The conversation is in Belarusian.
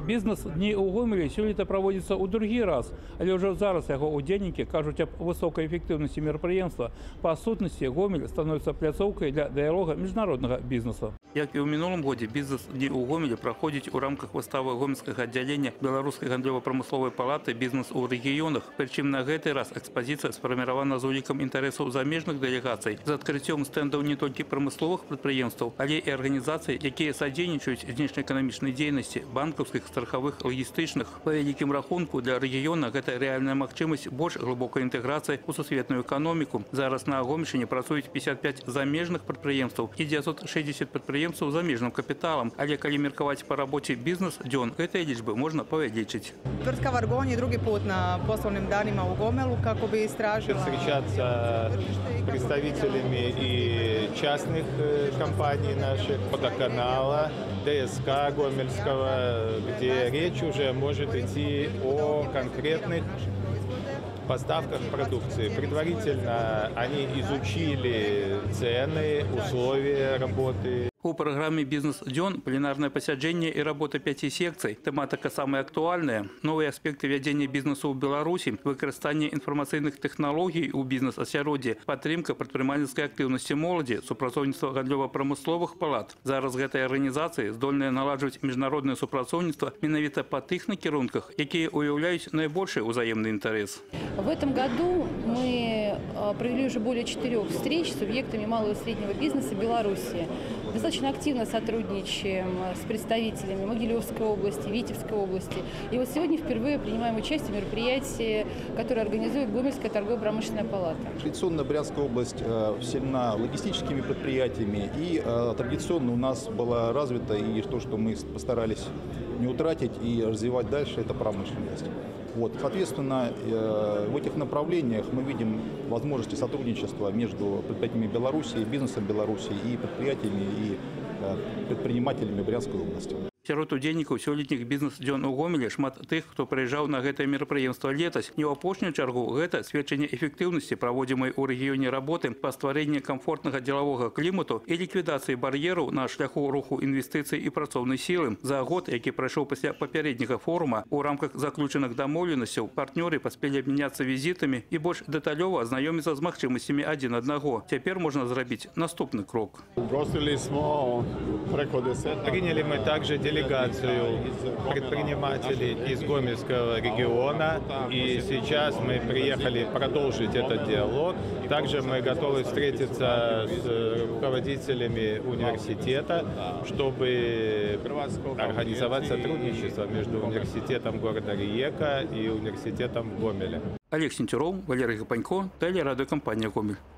Бізнес-дні у Гомелі сёлета праводзіцца ў другі раз, але ўжо зараз яго удзельнікі кажуць аб высокай эфектыўнасці мерапрыемства. Па сутнасці Гомель становіцца пляцоўкай для дыялога міжнароднага бізнесу. Як і ў мінулым годзе, бізнес-дні ў Гомелі праходзіць у рамках выставы гомельскага аддзялення Беларускай гандлёва-прамысловай палаты «Бізнес у рэгіёнах». Прычым на гэты раз экспазіцыя сфарміравана з улікам інтарэсаў замежных дэлегацый, з адкрыццём стэндаў не толькі прамысловых прадпрыемстваў, але і арганізацый, якія садзейнічаюць знешнеэканамічнай дзейнасці, банкаўскіх, страхавых, лагістычных. Па вялікім рахунку для рэгіёна гэта рэальная магчымасць больш глыбокай інтэграцыі ў сусветную эканоміку. Зараз на Гомельшчыне працуюць 55 замежных прадпрыемстваў і 960 прадпрыемстваў з замежным капіталам. Але калі меркаваць па рабоце бізнес-дзён, гэтыя лічбы можна павялічыць. Tvrtka Vargon je drugi put na poslovnim danima u Gomelu kako bi istražila... Встречаться с представителями и частных компаний наших, водоканала, ДСК Гомельского, где речь уже может идти о конкретных поставках продукции. Предварительно они изучили цены, условия работы. У праграме «Бізнес-дзён» пленарнае пасяджэнне і работа 5 секцый. Тэматыка самая актуальная. Новыя аспекты вядзення бізнесу ў Беларусі, выкарыстанне інфармацыйных тэхналогій у бізнес-асяроддзі, падтрымка прадпрымальніцкай актыўнасці моладзі, супрацоўніцтва гандлёва-прамысловых палат. Зараз гэтыя арганізацыі здольныя наладжваць міжнароднае супрацоўніцтва менавіта па тых накірунках, якія уяўляюць найбольшы ўзаемны інтарэс. В этом году мы провели уже более 4 встреч с субъектами малого и среднего бизнеса Беларуси. Достаточно активно сотрудничаем с представителями Могилевской области, Витебской области. И вот сегодня впервые принимаем участие в мероприятии, которое организует Гомельская торгово-промышленная палата. Традиционно Брянская область сильна логистическими предприятиями, и традиционно у нас было развито, и то, что мы постарались не утратить и развивать дальше, это промышленность. Вот, соответственно, в этих направлениях мы видим возможности сотрудничества между предприятиями Беларуси, бизнесом Беларуси и предприятиями и предпринимателями Брянской области. Сярод удзельнікаў сёлетніх бізнес-дзён у Гомелі шмат тых, хто прыязджаў на гэтае мерапрыемства летась. Не ў апошнюю чаргу гэта сведчанне эфектыўнасці праводзімай у рэгіёне работы па стварэнні камфортнага дзелавога клімату і ліквідацыі бар'ераў на шляху руху інвестыцый і працоўнай сілы. За год, які прайшоў пасля папярэдняга форума, у рамках заключаных дамоўленасцяў партнёры паспелі абмяняцца візітамі і больш дэталёва азнаёміцца з магчымасцямі адзін аднаго. Цяпер можна зрабіць наступны крок. Приняли мы также делегацию предпринимателей из Гомельского региона, и сейчас мы приехали продолжить этот диалог. Также мы готовы встретиться с руководителями университета, чтобы организовать сотрудничество между университетом города Риека и университетом в Гомеле. Олег Сентюров, Валерий Гапанько, телерадиокомпания «Гомель».